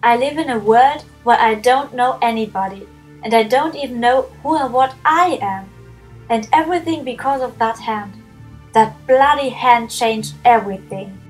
I live in a world where I don't know anybody, and I don't even know who or what I am. And everything because of that hand. That bloody hand changed everything.